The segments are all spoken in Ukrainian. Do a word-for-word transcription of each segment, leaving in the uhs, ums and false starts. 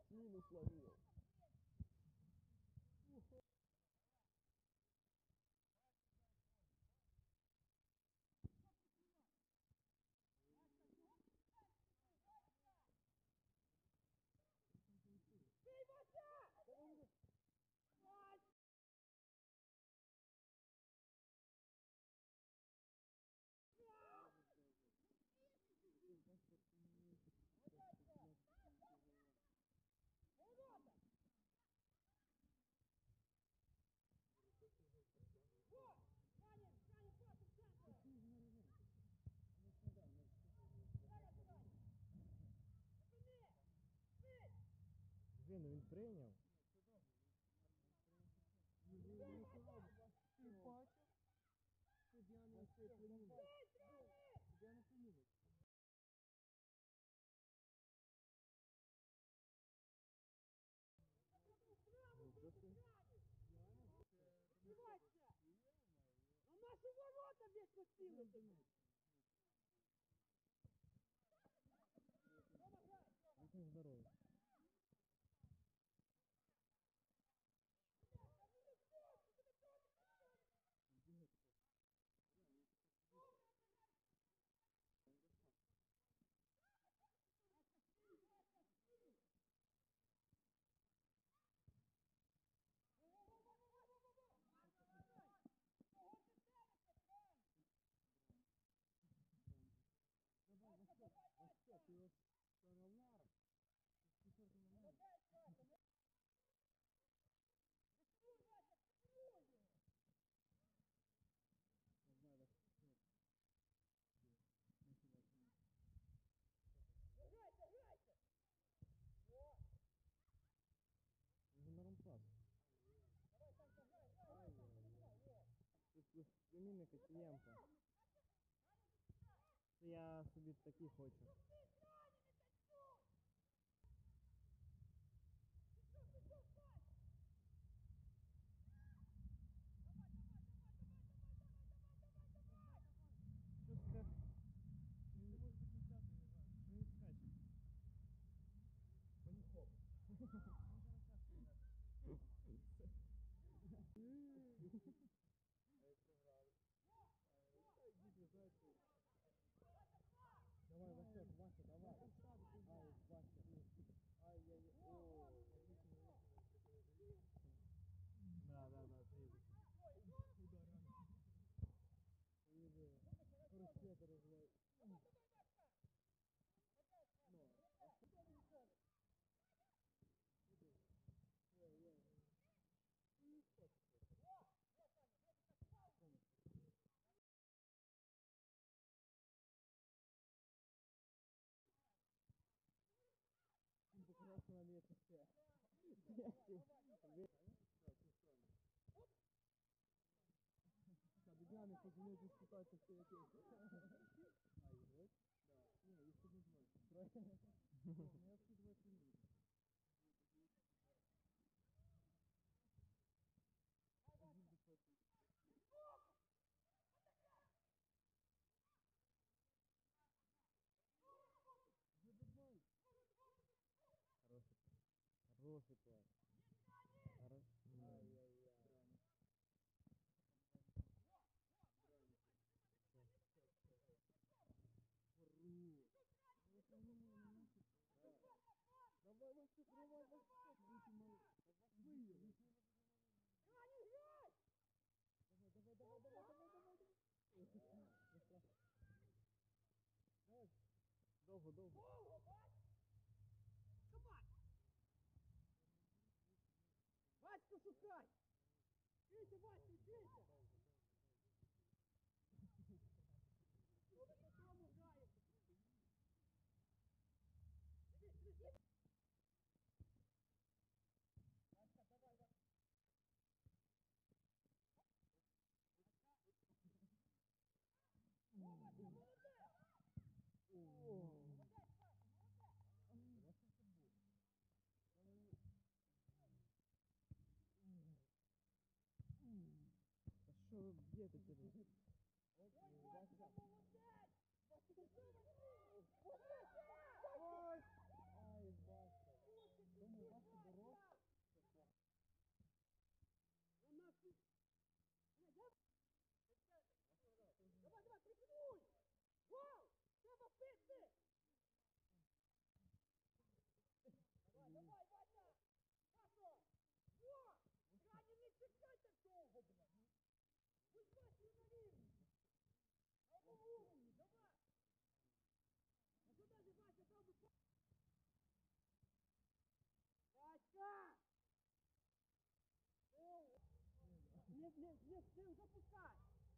Мінус ловив. Бей, Вася! Вась! Ворота! Вот! Саня, Саня, пас в центр! Зараз, Саня! Зупини! Бий! Вже, ну він прийняв. Бей, Вася! Ти бачив? Суддя не цей племінник. Бей, тренер! Суддя не племінник. Нічого собі. Збивайся! На наші ворота вічно цілити! Рома, грай! Вісім здоровий. Кого ти селишся, Фран? Давай, Васьок, Васьок, ти от Равнар. Ти що ти на мене? Молодець, Вася! Пресируй, Вася, пресируй його! Не знаю, Васьок. Не сюди, не. Грайся, грайся! О! Вже на ромпас. Давай, Санька, грай, грай, грай, Санька, не грай, о! Це з племінника Тіємка. Це я собі такі хочу. Ти, Саня, не танцюй! Пішов, пішов, Санька! Давай, давай, давай, давай, давай, давай, давай, давай, давай! Що скажеш? Ти не можеш до кінця доіграти. Що він скаче? Поніхов. Він зараз тяжко грати. А як програли? Та йдіть, ви знаєте. Давай, Васьок, Вася, давай. Ай, Вася. Ай-яй-яй. О, Да, да, да, це є. удар рано. Уйди. Короче, розлой. Давай, давай, Вася! Молодець, Вася, Ну, грай! Хто не виходить? Ой-ой. Ну, не хочеш. О! Грай, Саня, грай, так, паузу! Він покрасив на м'ясо ще. Та бідняни подзвонити спитати, хто який. А, ігрок? Да. Ні, їх тут не двоє. Троє. Ну, я всі двоє племінники. Один високий. Вже давай. Хороший пас. Хороший пас. Хорош. Ай-яй-яй. Хорош. Давай, Васик, давай, Васик. Вийти мали. Вийди. Саня, грай! Давай, давай, давай, давай, давай, давай. Давай. Довго, довго. Довго, Вась! Давай! Ваську шукай! Вчися, Ваську, вчися! Що ви по тому граєте? Дивись, дивись! Васька, давай, Васька! О, Васька, молодець! Молодець, Васька, молодець! Хороший футбол. Та що ви б'єте через? Ой, Васька, молодець! Васька, ти що, Васька? Молодець! Ой! Ай, Вася. Тому Будь бачили на рівні. На одному уровні, давай. А що далі, Вася, дав би па... Васька! Не, не, не, не запускай.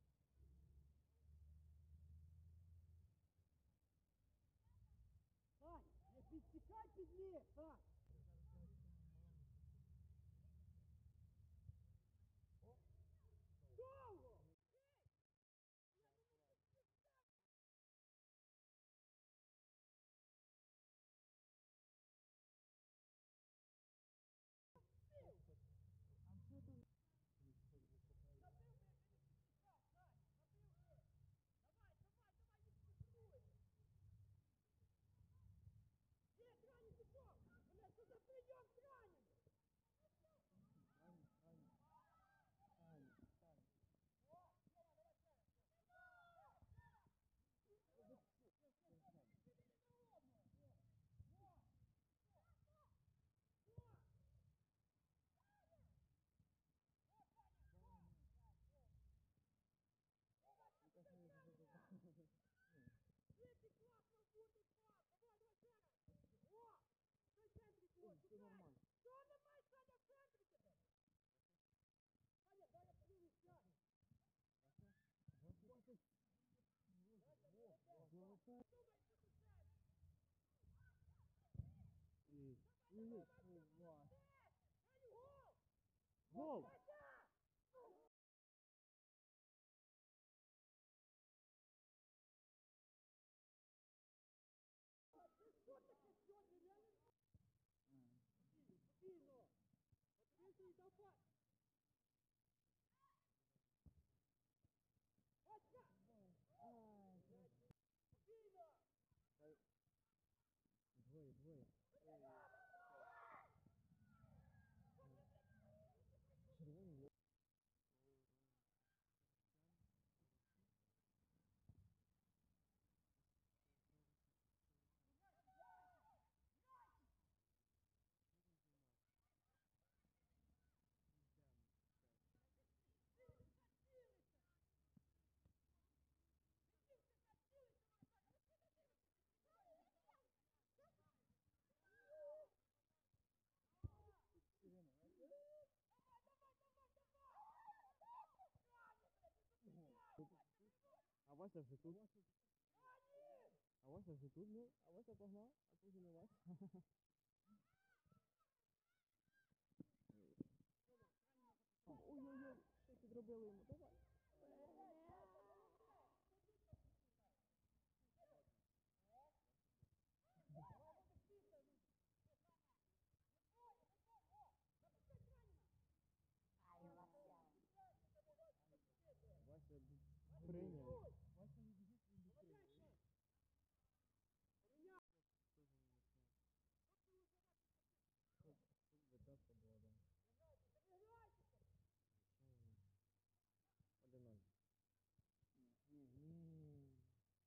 Сань, не підтікай під ліс, Сань. Довго! А що там? Забив би, якби не підтікав, Сань, забив би. Давай, давай, давай, не спішуй. Є, крайній пішов. Бля, що за прийом крайній? Ранні, ранні. Ранні, ранні. О, Сема, давай ще раз. Світі класно бути пас. Давай, давай ще раз. О, хай в центрі твой, Все нормально. Що немає, Саня, в центрі тебе? Саня, дай я подивлюсь, сяду. Вася, Думай, що ти центр. Ні, ні, ні, Вася. Саню, гол! Гол! Вася! Це що таке сьогодні? Я не знаю. Спокійно, спокійно. Подивився і дав пас. Васька! Ай, Спокійно! двоє, двоє. Червоні. Ірина, Давай, давай, давай, давай! Рані, блядь, не зупиняй! а Вася вже тут. Рані! А Вася вже тут, ну, а Вася погнав, а потім не Вася. Ой-ой-ой, що підробили йому, давай. Вася прийняв. Вася не біжить, він не прийняв. Тоже не мешає. Тут, тут би тапка була, да. Звичайно. Один ноль. Ні, ні.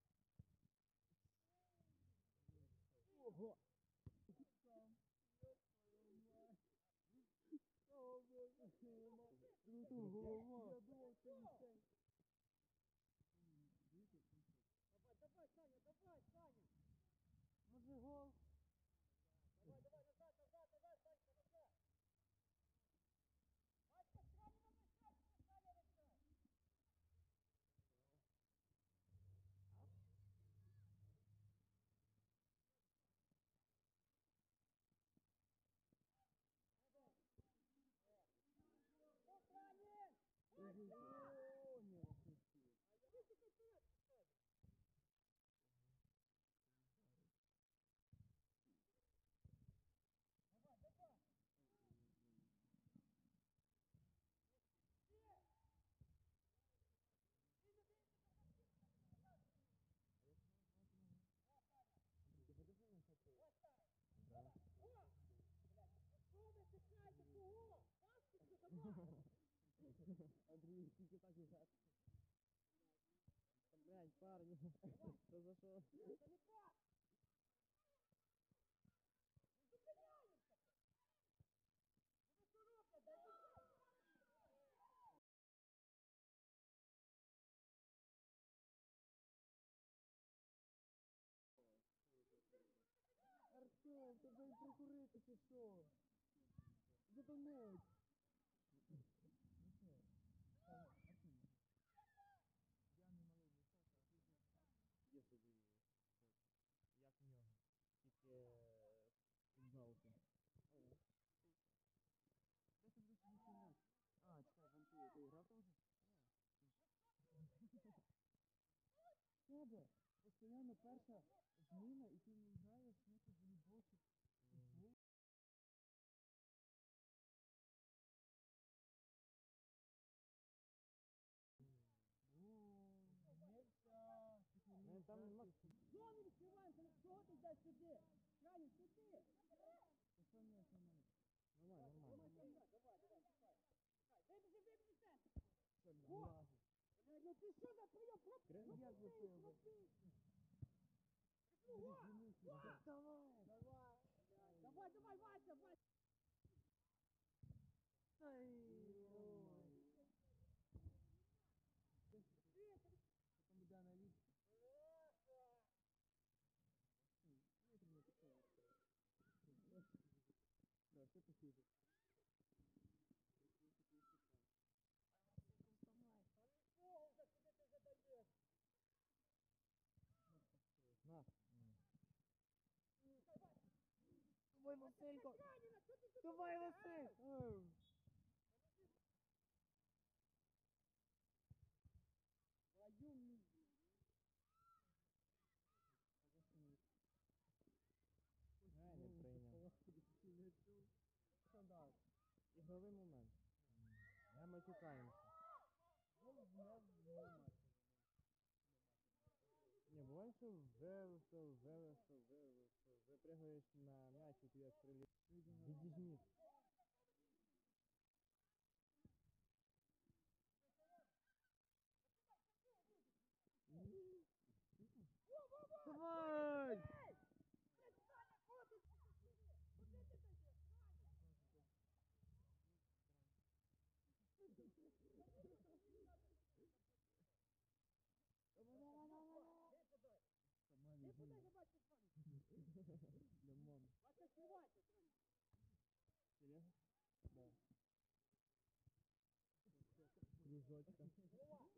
Ого! Сам, ёб твою мать. О, боже, круто, голова. Я думав, це мішень. Дивіться, концерт. Давай, давай, Саня, давай, Саня! Може гол? Давай, давай, назад, назад, назад, Санька, назад! Васька, с крайнего мяча, тебе Саня решай! Что, Саня? О, не насвистів. Высекай вперед, Саня! Давай, давай! Все! Видно, видно, как активно, как О, Саня! Ти будеш мене хотів? Ой, старый! Да. О! Блядь, ну что вы тыкаете, кого? Пасточку забрали! Андрій, тільки так і грати. Блядь, парні, що за що? Это не пас! Не зупиняємося! Ну ви що роблять? Дай прикурити чи що? Задонуть. Ну що? Там Артем. П'яний малий висока, а тут Є собі фото. Як в нього. Тільки футболки. де ти будеш сидіти грати? А, чекай, вон ти, ти грав там вже? Тебе постійно перша зміна і ти не граєш ніякий волейбол чи футбол. О, нельзя. Ну, там нема. Зону відкриваємо, коли чого ти йдеш сюди? Крайні, сюди. Та що ні, все нормально. Нормально, нормально. Давай, давай, чекай. Чекай, вибіжи, вибіжи, центр. Що не О! влазить? Блядь, ну ти що за прийом? Крив? Як Пропусти, запив? пропусти. О! О! Давай. Давай. Давай, давай, Вася, Вася. Ай, ой. Потім буде аналітика. Витріно таке. Да, все похуже. Та нічого вже, куди ти вже даєш? На. Чекай, Вася. Давай, Вася, Василько! це Краніна, що ти тут Давай, робиш? Василь! Ей! Твою мій. Не, не прийняв. Стандарт. Ігровий момент. Не матюкаємося. Ні, буває, що вивесел, вивесел, вивесел. Випрыгаєш на м'яч і ти як приліп. Відіжміш. Давай! Блядь, Краня, куди ти? Куди ти даєш? Краня. Давай, давай, давай! Дай подай. Сама Дай подай, я бачу, Краня. Для мами. Вася, сливайся, Краня. Серйозно? Да. Кружочка. Голова.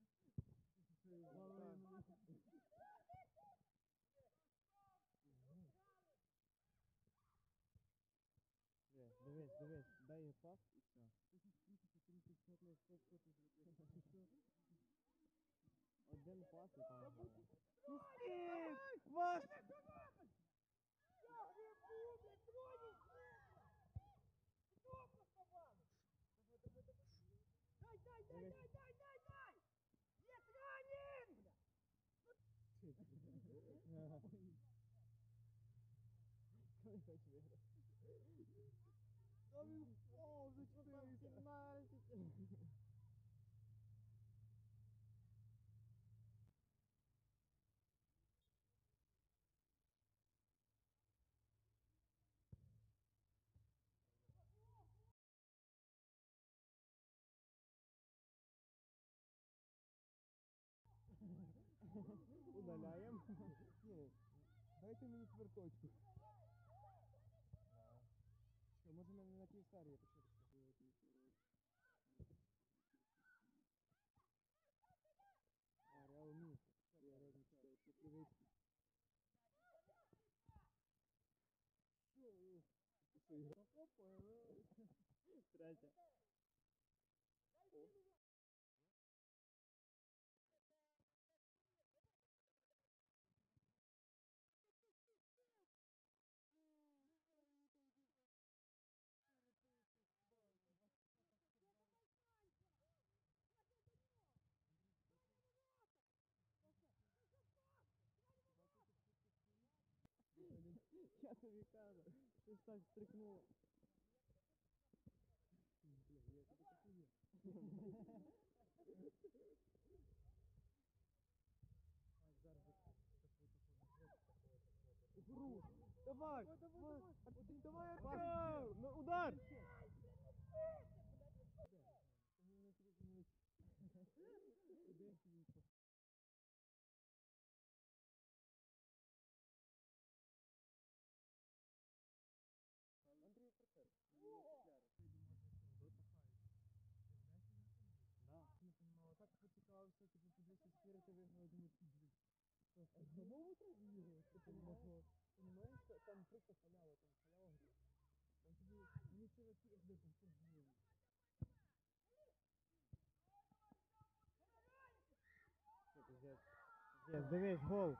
Малину. Дивись, дивись, дивись, дай їй пас і все. Ти щось крутиться, крутиться, що ти, що, що ти зробив? Що? Один пас і там грає. Пустіть! Ваш! Я грибу, блядь, троні Що просто вам? Дай, дай, дай, дай, дай, дай, дай! Є Кранін, бля! Коли хоч виграти. Та він впав за чотириста. Удаляємо. Ні, дайте мені цверточку. Що, може мене на півсарі я почну розказувати історію. А, Реал Міс. Я Реал Міс, це Петлівицький. Що? Ти що, ігра? Третя. Я тобі кажу, щось так стрикнуло. Бля, я тебе такий. А зараз такого такого такого. Угру! Давай! Давай, давай! Один, давай, Артем! Ну, удар! Не зрозуміло. Один свій що, типу, по двісті чотири ти виграв, я думаю, блін. Що ж, Самому треба виграти, ти понімаєш? Понімаєш, що там просто халява, там халява гра. Там тобі, мені це вообще як би все змінило. Що, пиздець. Пиздець, дивись, гол.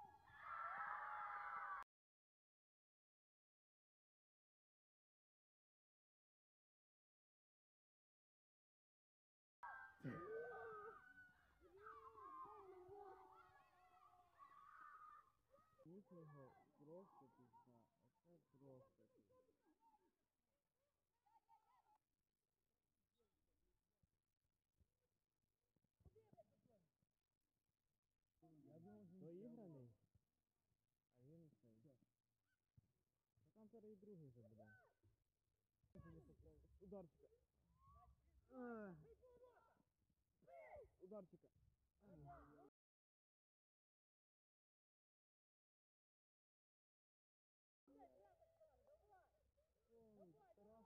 Їхній гол просто пізда. Оце просто пізда. Я думав, що Доіграний, а він цей. Та там зараз і другий вже буде. Ударчика. Ах. Ударчика. Ой, Тарас.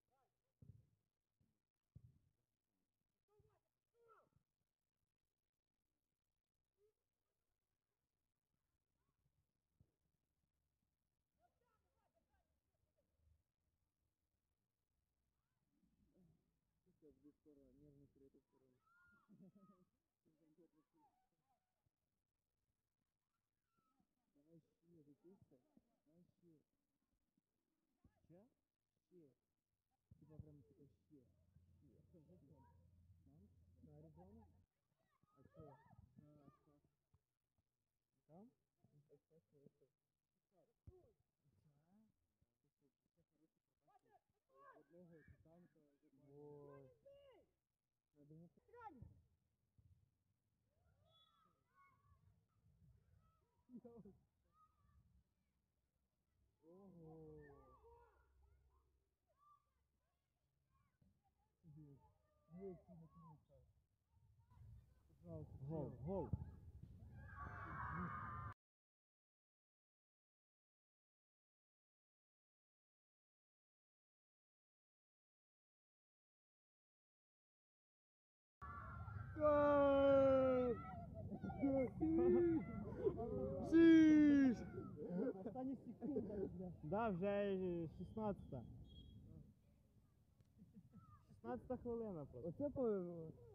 Все, буду скоро нервничать эту сторону. Давай ще, дитишка. Давай ще. Ще? Ще. Типа прям таке ще. Ще. Що, зачем? Там? На Аризону? А що? На Шах. Там? Шах вийшов. Це що, це хороший пропас. З одного титанка, з одного. Ой. Я думаю, Ого. Дивись. Дивись, який на став. Пожалуйста. гол, гол. Шість! Остання секунда, бля. Да, вже шістнадцята. шістнадцята хвилина просто. Оце повезло.